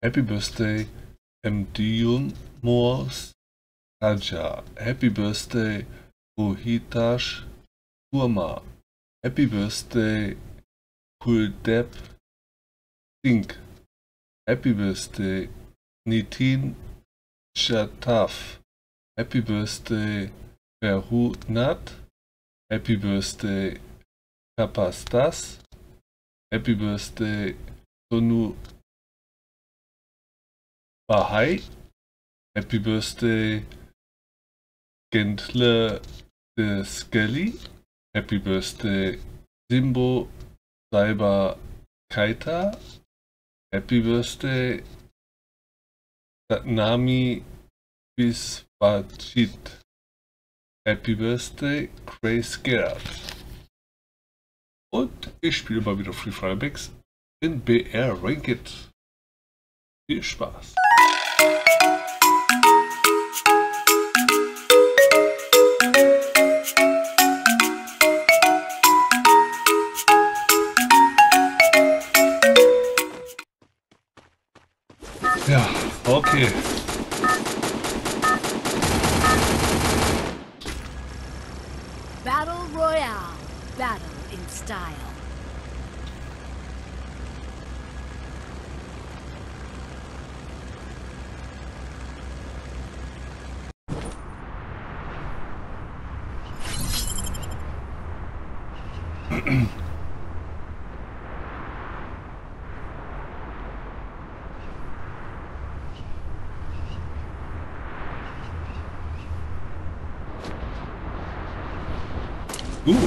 Happy Birthday Mdiun Moors Raja. Happy Birthday Rohitash Kurma. Happy Birthday Kuldep Singh. Happy Birthday Nitin Chataf. Happy Birthday Verhunat. Happy Birthday Kapastas. Happy Birthday Sonu Bahai. Happy Birthday Gentle de Skelly. Happy Birthday Simbo Saiba Kaita. Happy Birthday Satnami Biswajit. Happy Birthday Grace Gerard. Und ich spiele mal wieder Free Fire Max in BR Ranked. Viel Spaß! Ja, okay. Battle Royale. Battle in style. Gut.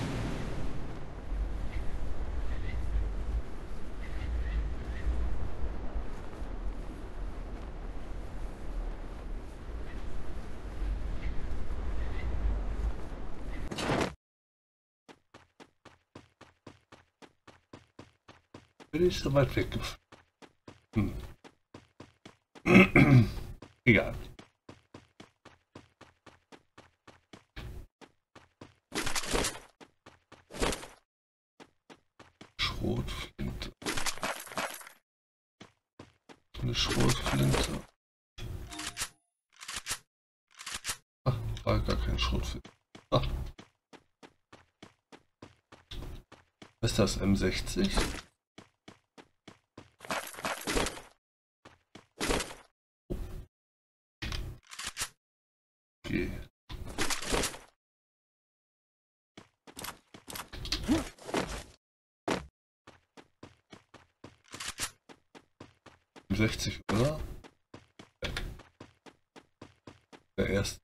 Bin ich so weit weg? Egal. Schrotflinte. Eine Schrotflinte. Ach, war gar kein Schrotflinte. Ach. Was ist das? M60? Okay. M60, oder? Ja. Der erste.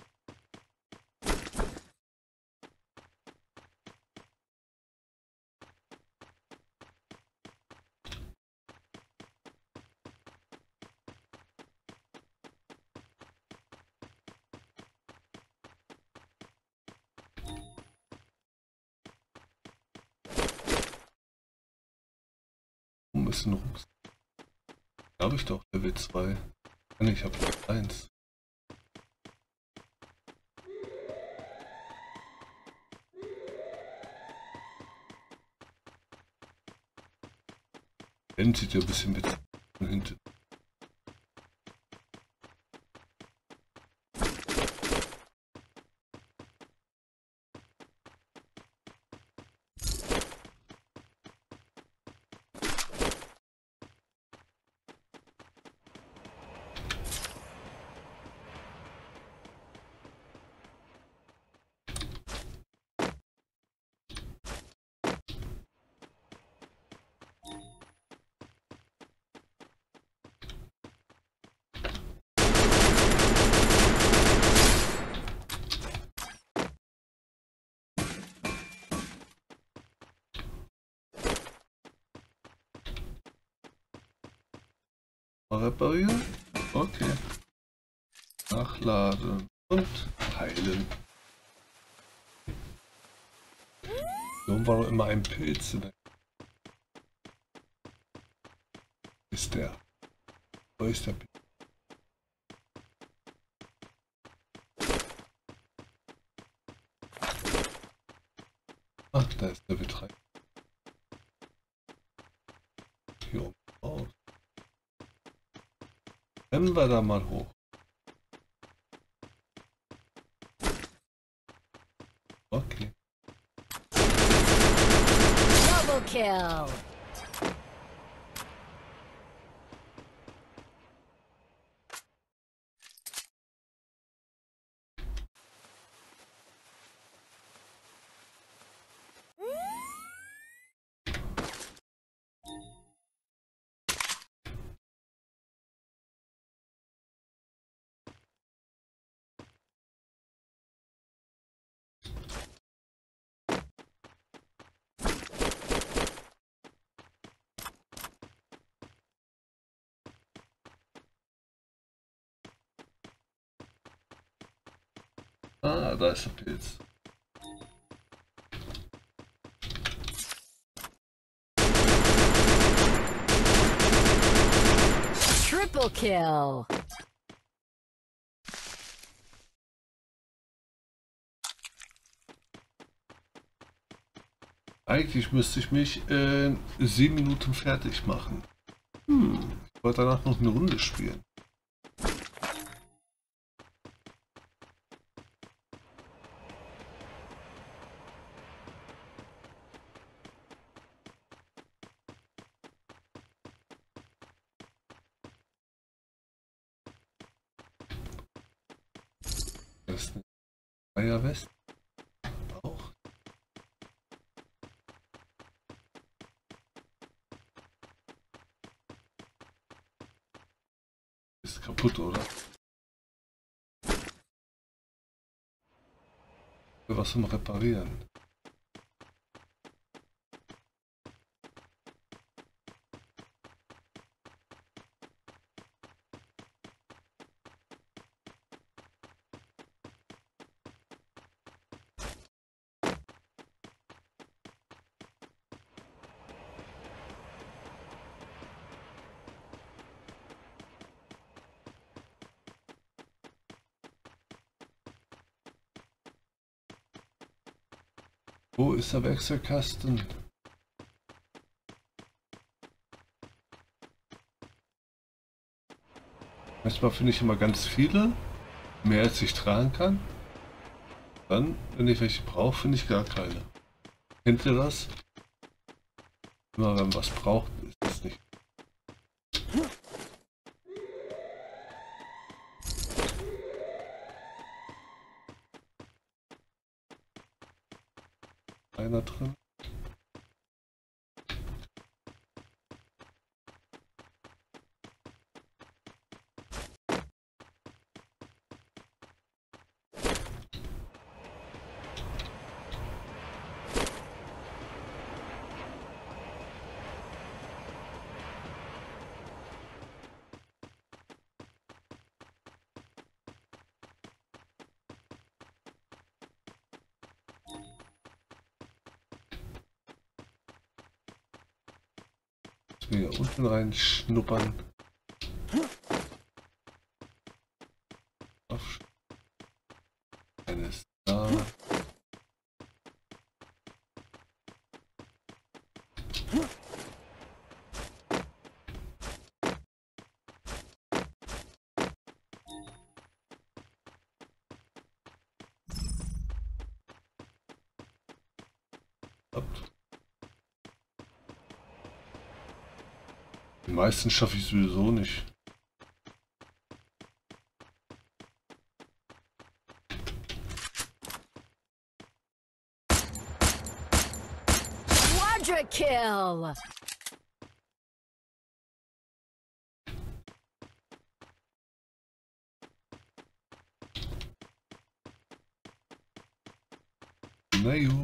Ein bisschen Rucksack. Habe ich doch Level 2. Ich habe 1. Ben sieht ja ein bisschen mit von hinten. Reparieren. Okay. Nachladen und heilen. So war doch immer ein Pilz. Ist der? Wo ist der Pilz? Ach, da ist der Betreiber. Hier oben raus. Rennen wir da mal hoch. Okay. Double kill. Ah, da ist der Pilz. Triple kill. Eigentlich müsste ich mich in 7 Minuten fertig machen. Ich wollte danach noch eine Runde spielen. Das ist eine Eierwest. Auch. Ist kaputt, oder? Für was zum Reparieren? Wo ist der Wechselkasten? Manchmal finde ich immer ganz viele, mehr als ich tragen kann. Dann, wenn ich welche brauche, finde ich gar keine. Kennt ihr das? Immer wenn man was braucht, ist das nicht. Einer drin. Hier unten rein schnuppern. Eines da. Die meisten schaffe ich sowieso nicht. Quadra kill. Na jo.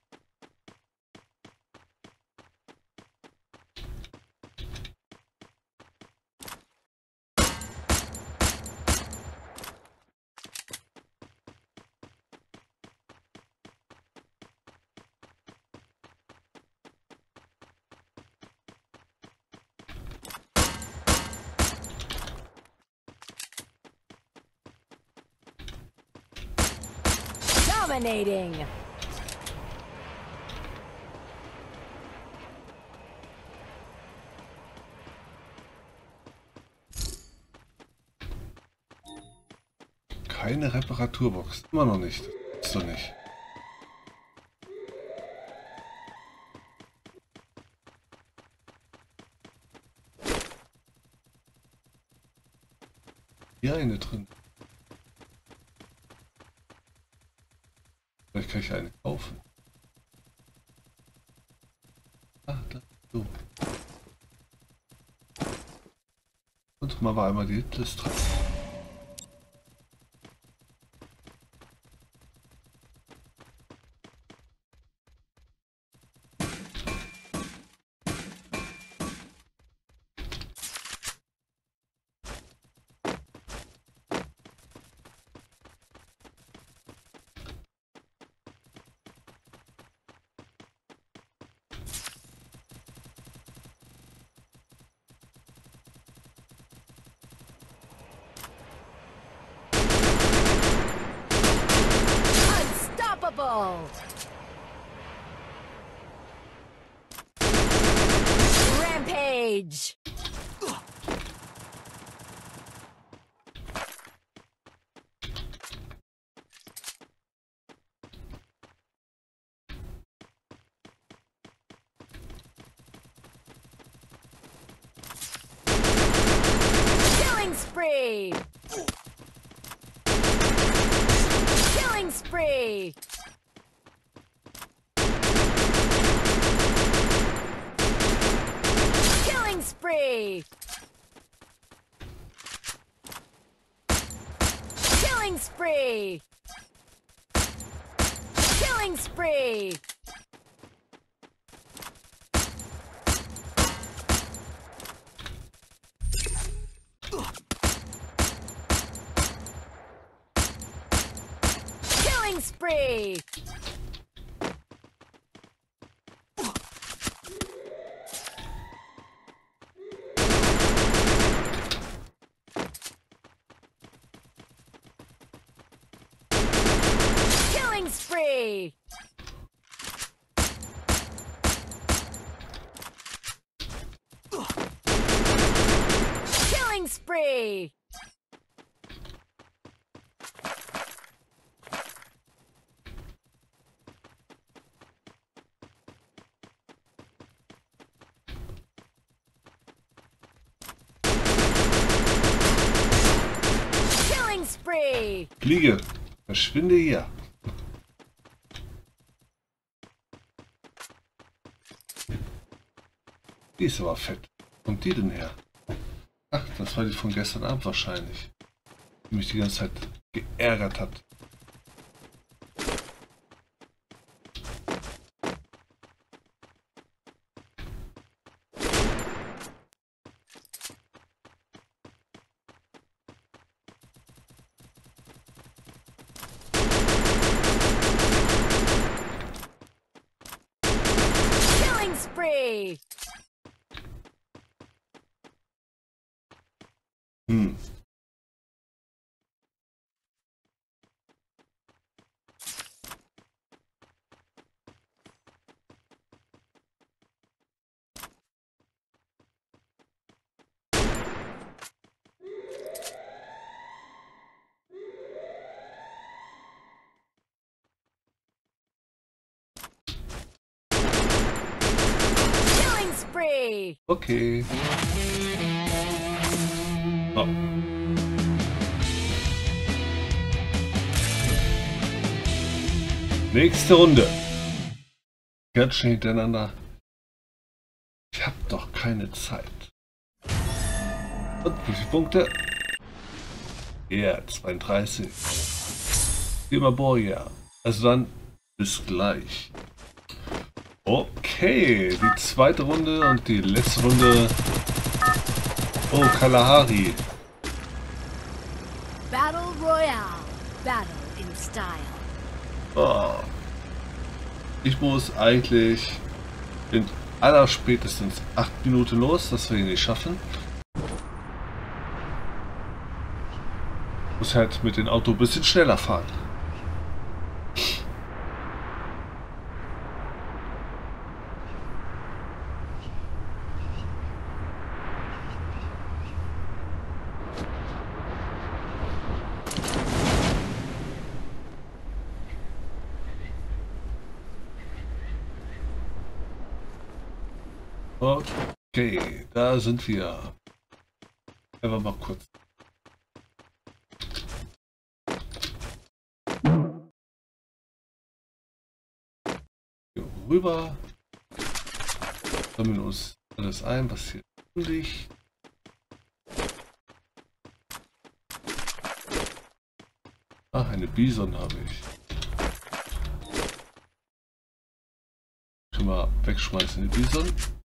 Dominating. keine Reparaturbox. Immer noch nicht. Das ist doch nicht. Hier eine drin. Vielleicht kann ich eine kaufen. Ah, da. So. Und mal war einmal die Hitlist dran. Unstoppable! Rampage! Killing spree! Killing spree! Killing spree! Killing spree! Killing spree! Killing spree! Killing spree! Killing spree! Killing spree! Fliege, verschwinde hier. Die ist aber fett. Wo kommt die denn her? Ach, das war die von gestern Abend wahrscheinlich. Die mich die ganze Zeit geärgert hat. Killing spree! Hm. Killing spree! Okay. So. Nächste Runde. Ganz schnell hintereinander. Ich habe doch keine Zeit. Und wie viele Punkte? Ja, 32. Thema Borja. Also dann bis gleich. Okay, die zweite Runde und die letzte Runde. Oh, Kalahari. Battle Royale. Battle in style. Oh. Ich muss eigentlich in allerspätestens 8 Minuten los, das wir hier nicht schaffen. Muss halt mit dem Auto ein bisschen schneller fahren. Okay, da sind wir. Einfach mal kurz. Hier rüber. Sammeln uns alles ein, was hier liegt. Ah, eine Bison habe ich. Schon mal wegschmeißen, die Bison.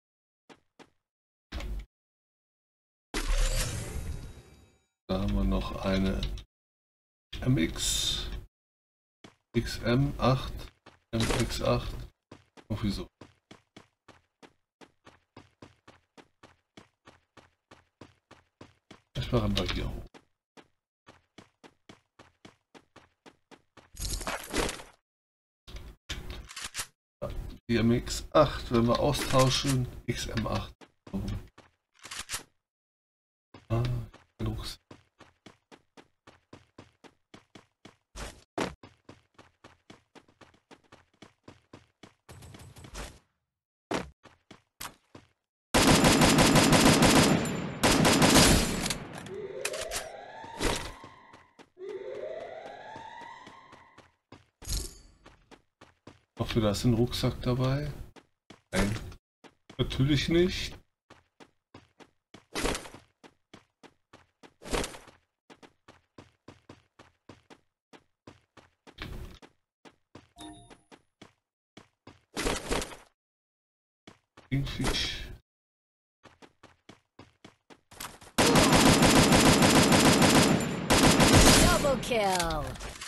Da haben wir noch eine MX, XM8, MX8. Und wieso? Ich mache mal hier hoch. Die MX8, wenn wir austauschen, XM8. Ah, genug. Ich hoffe, da ist ein Rucksack dabei. Nein, natürlich nicht. Kingfish. Double kill.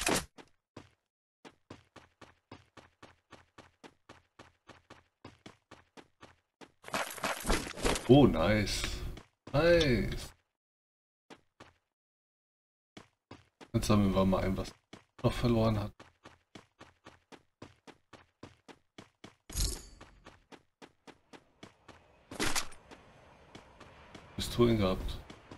Oh, nice. Nice. Jetzt sammeln wir mal ein, was noch verloren hat. Pistolen gehabt.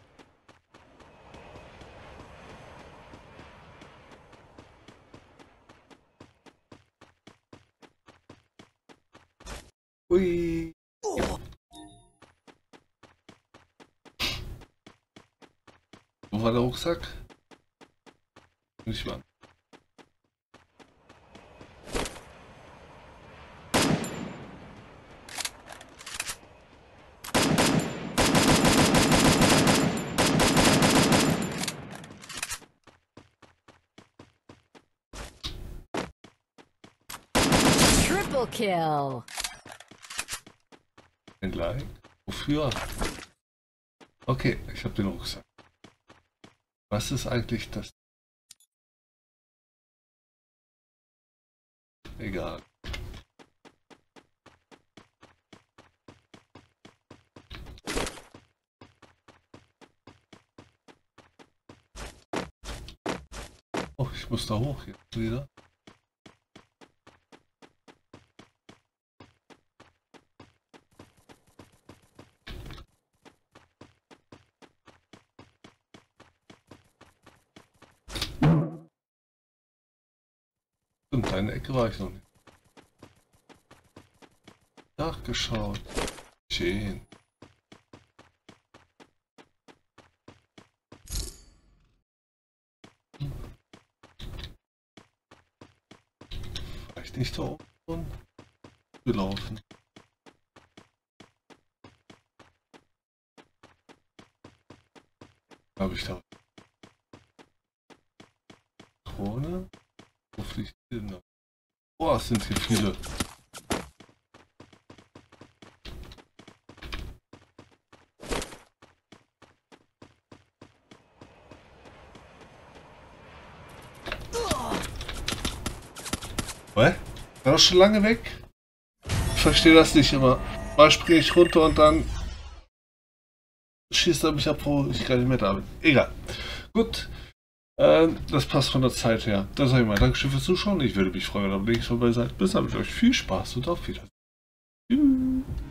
Ui. Wo war der Rucksack? Nicht mal. Triple kill. Ein Like? Wofür? Okay, ich habe den Rucksack. Was ist eigentlich das? Egal. Oh, ich muss da hoch jetzt wieder. Stimmt, eine Ecke war ich noch nicht. Nachgeschaut. Schön. Vielleicht nicht da oben gelaufen. Habe ich da Krone? Wo fliegt die denn da? Boah, es sind hier viele. Was? War das schon lange weg? Ich verstehe das nicht immer. Mal springe ich runter und dann schießt er mich ab, wo ich gar nicht mehr da bin. Egal. Gut. Das passt von der Zeit her. Dann sage ich mal Dankeschön fürs Zuschauen. Ich würde mich freuen, wenn ihr am nächsten Mal dabei seid. Bis dann, mit euch viel Spaß und auf Wiedersehen. Tschüss.